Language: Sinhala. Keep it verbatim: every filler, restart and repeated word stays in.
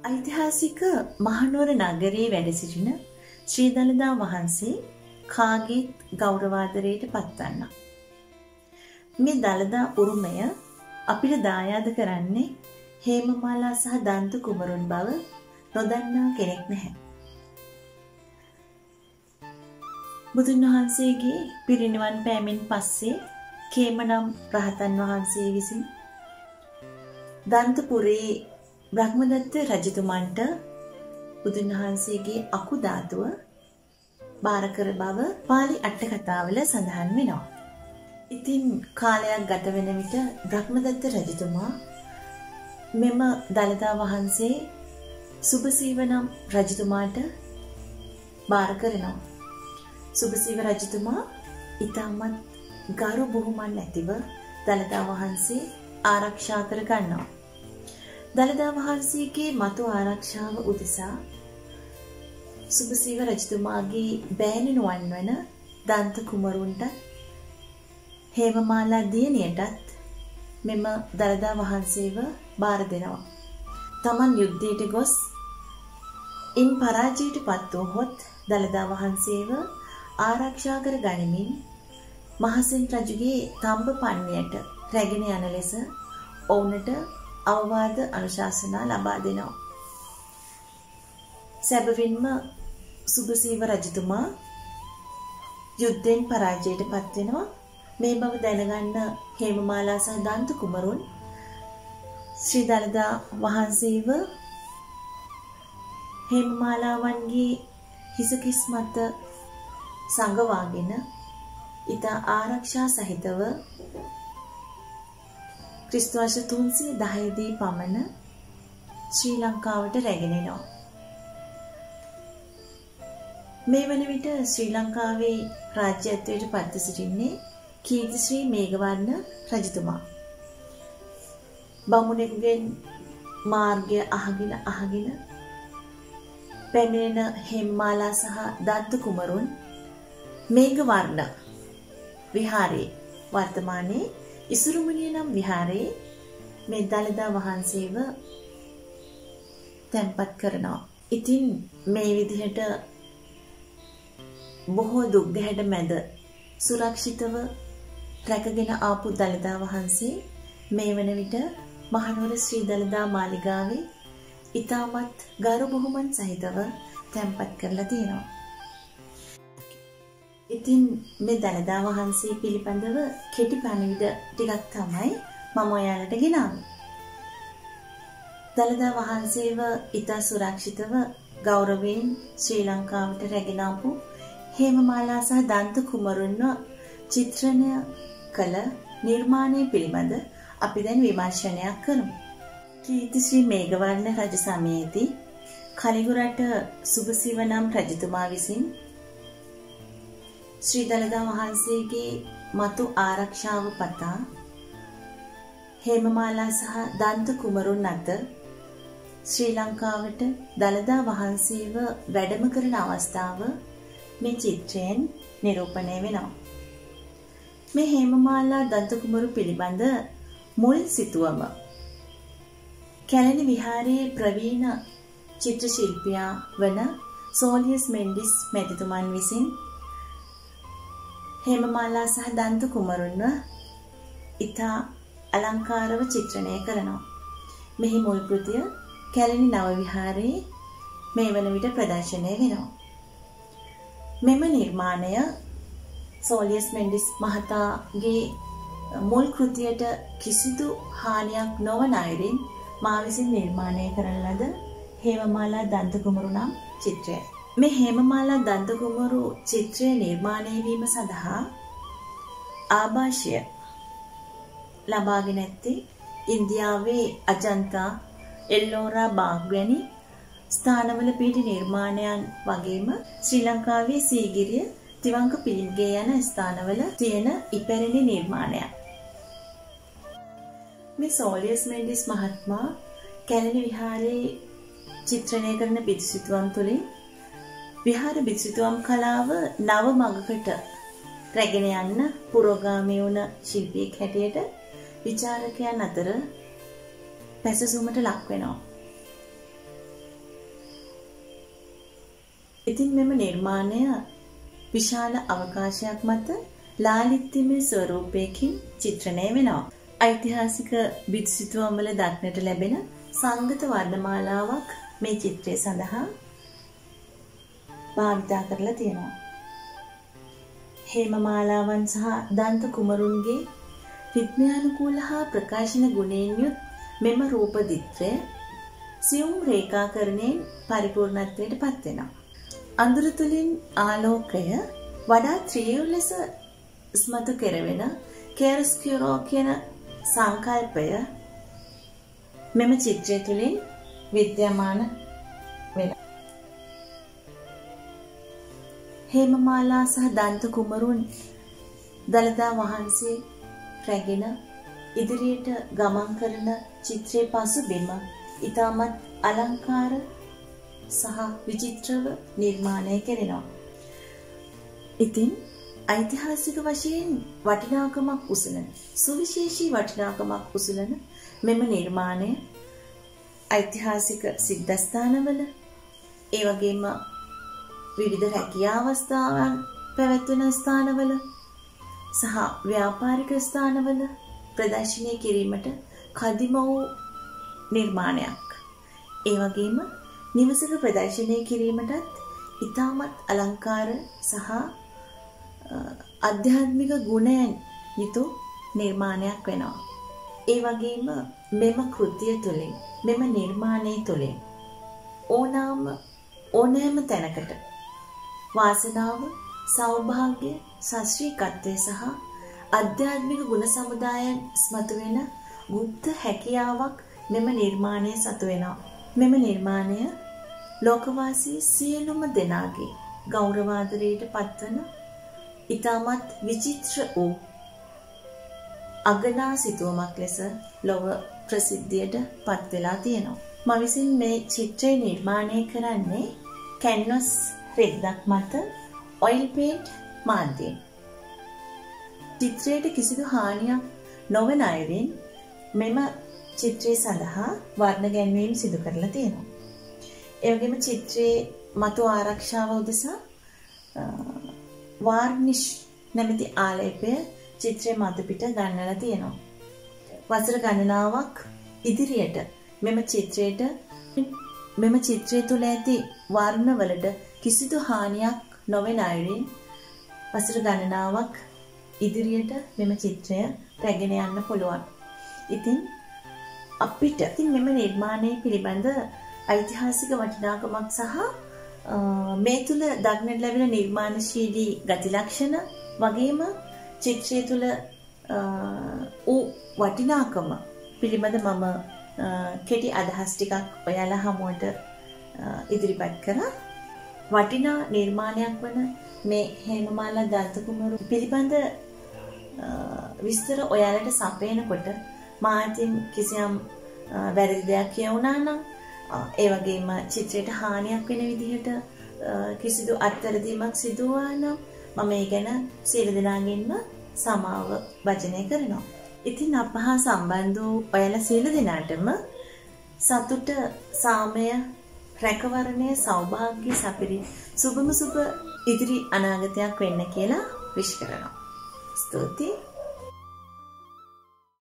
ඓතිහාසික මහනුවර නගරයේ වැඩ සිටින ශ්‍රී දළදා වහන්සේ කාගේත් ගෞරවාදරයට පත්වන්නා. මේ දළදා උරුමය අපිට දායාද කරන්නේ හේමමාලා සහ දන්ත කුමරුන් බව නොදන්නා කෙනෙක් නැහැ. බුදුන් වහන්සේගේ පිරිනිවන් පෑමෙන් පස්සේ කේමනම් රහතන් වහන්සේ විසින් දන්තපුරේ බ්‍රහ්මදත්ත රජතුමන්ට බුදුන් වහන්සේගේ අකු ධාතුව බාර කර බව පාලි අට කතාවල සඳහන් වෙනවා. ඉතින් කාලයක් ගත වෙන විට බ්‍රහ්මදත්ත රජතුමා මෙම දළදා වහන්සේ සුභසීව නම් රජතුමාට බාර කරනවා. සුභසීව රජතුමා ඊටමත් ගරු බුහුමන් ඇතිව දළදා වහන්සේ ආරක්ෂා කර ගන්නවා. දළදා වහන්සේගේ මතු ආරක්ෂාව උදෙසා සුභසීව රජතුමාගේ බෑණනුවන් වන දන්ත කුමරුන්ට හේමමාලා දියණියටත් මෙම දළදා වහන්සේව බාර දෙනවා. තමන් යුද්ධයට ගොස් ඉන් පරාජයට පත් වූහොත් දළදා වහන්සේව ආරක්ෂා කර ගනිමින් මහසෙන් රජුගේ තම්බ පන්නියට රැගෙන යන ලෙස ඔවුන්ට අවවාද අනුශාසනා ලබා දෙනවා. සැබවින්ම සුභසීව රජතුමා යුද්ධෙන් පරාජයට පත් වෙනවා. මේ බව දැනගන්න හේමමාලා සහ දන්ත කුමරුන් ශ්‍රී දළදා වහන්සේව හේමමාලාවන්ගේ හිසකිස් මත සංගවාගෙන ඉතා ආරක්ෂා සහිතව ක්‍රිස්තු වර්ෂ තුන්සිය දහය දී පමණ ශ්‍රී ලංකාවට රැගෙන එනවා. මේ වන විට ශ්‍රී ලංකාවේ රාජ්‍යත්වයට පත් සිටින්නේ කීර්තිශ්‍රී මේඝවර්ණ රජතුමා. බමුණෙකුගෙන් මාර්ගය අහගෙන අහගෙන පැමිණෙන හේමමාලා සහ දන්ත කුමරුන් මේඝවර්ණ විහාරයේ වර්තමානයේ ඉසුරුමුණිය නම් විහාරයේ මේ දළදා වහන්සේව තැන්පත් කරනවා. ඉතින් මේ විදිහට බොහෝ දුක් ගැහැට මැද සුරක්ෂිතව රැකගෙන ආපු දළදා වහන්සේ මේ වන විට මහනුවර ශ්‍රී දළදා මාලිගාවේ ඊටමත් ගරු බුහුමන් සහිතව තැන්පත් කරලා තියෙනවා. ඉතින් මේ දළදා වහන්සේ පිළිබඳව කෙටි පණිවිඩ ටිකක් තමයි මම ඔයාලට ගෙනාවේ. දළදා වහන්සේව ඉතා සුරක්ෂිතව ගෞරවයෙන් ශ්‍රී ලංකාවට රැගෙන ආපු හේමමාලා සහ දන්ත කුමරුන්ව චිත්‍රණය කළ නිර්මාණය පිළිබඳ අපි දැන් විමර්ශනයක් කරමු. කීර්තිශ්‍රී මේඝවර්ණ රජ සමයේදී කලිඟුරට සුභසීව නම් රජතුමා විසින් ශ්‍රී දළදා වහන්සේගේ මතු ආරක්ෂාව පතා හේමමාලා සහ දන්ත කුමරුන් අතර ශ්‍රී ලංකාවට දළදා වහන්සේව වැඩම කරන අවස්ථාව මේ චිත්‍රයෙන් නිරූපණය වෙනවා. මේ හේමමාලා දන්ත කුමරු පිළිබඳ මුල් සිතුවම කැලණි විහාරයේ ප්‍රවීණ චිත්‍ර ශිල්පියා වන සෝලියස් මෙන්ඩිස් මැතිතුමන් විසින් හේමමාලා සහ දන්ත කුමරුන්ව ඉතා අලංකාරව චිත්‍රණය කරනවා. මෙහි මුල් කෘතිය කැලණි නව විහාරයේ මේ වන විට ප්‍රදර්ශනය වෙනවා. මෙම නිර්මාණය සෝලියස් මෙන්ඩිස් මහතාගේ මුල් කෘතියට කිසිදු හානියක් නොවන අයුරින් මා විසින් නිර්මාණය කරන ලද හේමමාලා දන්ත කුමරු නම් චිත්‍රයයි. මේ හේමමාලා දන්ත කුමරු චිත්‍රය නිර්මාණය වීම සඳහා ආభాෂය ලබාගෙන ඇත්තේ ඉන්දියාවේ අජන්තා, එල්ලෝරා බාග් වැනි ස්ථානවල පිහිටි නිර්මාණයන් වගේම ශ්‍රී ලංකාවේ සීගිරිය, තිවංක පිළිම්ගේ යන ස්ථානවල තියෙන ඉපැරණි නිර්මාණයක්. මේ සෝලියස් මෙන්ඩිස් මහත්මයා කැලණි විහාරයේ චිත්‍රණය කරන බිතුසිතුවම් තුළින් විහාර බිතුසිතුවම් කලාව නව මඟකට රැගෙන යන්න පුරෝගාමී වුණ ශිල්පියෙක් හැටියට විචාරකයන් අතර පැසසුමට ලක් වෙනවා. ඉතින් මෙම නිර්මාණය විශාල අවකාශයක් මත ලාලිත්‍යමය ස්වරූපයකින් චිත්‍රණය වෙනවා. ඓතිහාසික බිත්සිතුවම් වල දක්නට ලැබෙන සංගත වර්ණමාලාවක් මේ චිත්‍රය සඳහා භාවිතා කරලා තියෙනවා. හේමමාලාවන් සහ දන්ත කුමරුන්ගේ විද්‍යානුකූල හා ප්‍රකාශන ගුණයෙන් යුත් මෙම රූප දිත්‍රය සියුම් රේඛාකරණයෙන් පරිපූර්ණත්වයට පත් වෙනවා. අඳුර තුලින් ආලෝකය වඩා ත්‍රිවිධ ලෙස ස්මතු කෙරවෙන කෙරස්කියරෝ කියන සංකල්පය මෙම චිත්‍රය තුලින් විද්‍යමාන වෙනවා. හේමමාලා සහ දන්ත කුමරුන් දළදා වහන්සේ රැගෙන ඉදිරියට ගමන් කරන චිත්‍රයේ පසුබිම ඉතාමත් අලංකාර සහ විචිත්‍රව නිර්මාණය කෙරෙනවා. ඉතින් ඓතිහාසික වශයෙන් වටිනාකමක් උසලන සුවිශේෂී වටිනාකමක් උසලන මෙම නිර්මාණය ඓතිහාසික සිද්ධාස්ථානවල ඒ වගේම විවිධ රැකියා අවස්ථාවන් පැවැත්වෙන ස්ථානවල සහ ව්‍යාපාරික ස්ථානවල ප්‍රදර්ශනය කිරීමට කදිම වූ නිර්මාණයක්. ඒ වගේම නිවසක ප්‍රදර්ශනය කිරීමටත් ඉතාමත් අලංකාර සහ ආධ්‍යාත්මික ගුණයන් යුතු නිර්මාණයක් වෙනවා. ඒ වගේම මෙම කෘතිය තුළින් මෙම නිර්මාණය තුළින් ඕනෑම ඕනෑම තැනකට වාසනාව, සෞභාග්‍ය, ශාස්ත්‍රීයත්වය සහ ආධ්‍යාත්මික ගුණ සමුදායන් ස්මතු වෙන ගුප්ත හැකියාවක් මෙම නිර්මාණය සතු වෙනවා. මෙම නිර්මාණය ලෝකවාසී සියලුම දෙනාගේ ගෞරවාදරයට පත්වන ඉතාමත් විචිත්‍ර වූ අගනා සිතුවමක් ලෙස ලොව ප්‍රසිද්ධියට පත් වෙලා තියෙනවා. මම විසින් මේ චිත්‍රය නිර්මාණය කරන්නේ කැන්වස් රෙද්දක් මත ඔයිල් පේන්ට් මාධ්‍යයෙන්. චිත්‍රයට කිසිදු හානියක් නොවන අයුරින් මෙම චිත්‍රය සඳහා වර්ණ ගැන්වීම් සිදු කරලා තියෙනවා. ඒ වගේම චිත්‍රයේ මතු ආරක්ෂාව උදෙසා වාර්නිෂ් නැමැති ආලේපය චිත්‍රයේ මතු පිට ගන්නලා තියෙනවා. වසර ගණනාවක් ඉදිරියට මෙම චිත්‍රයට මෙම චිත්‍රය තුළ ඇති වර්ණවලට කිසිදු හානියක් නොවන අයුරින් වසර ගණනාවක් ඉදිරියට මෙම චිත්‍රය රැගෙන යන්න පුළුවන්. ඉතින් අපිට ඉතින් මෙම නිර්මාණය පිළිබඳ ඓතිහාසික වටිනාකමක් සහ මේ තුල දක්නට ලැබෙන නිර්මාණශීලී ගති ලක්ෂණ වගේම චිත්‍රය තුල ඌ වටිනාකම පිළිබඳ මම කෙටි අදහස් ටිකක් ඔයාලා හමුවට ඉදිරිපත් කරා. වටිනා නිර්මාණයක් වන මේ හේමමාලා දන්ත කුමරු පිළිබඳ විස්තර ඔයාලට සපයනකොට මාතින් කිසියම් වැරදි දෙයක් කියවුණා නම් ඒ වගේම චිත්‍රයට හානියක් වෙන විදිහට කිසිදු අත්තරදීමක් සිදු වුණා නම් මම ඒ ගැන සියලු දෙනාගෙන්ම සමාව වචනය කරනවා. ඉතින් අප හා සම්බන්ධ වූ ඔයාලා සියලු දෙනාටම සතුට, සාමය, රැකවරණය, සෞභාග්‍ය සපිරි සුබම සුබ ඉදිරි අනාගතයක් වෙන්න කියලා විශ් කරනවා. ස්තුතියි.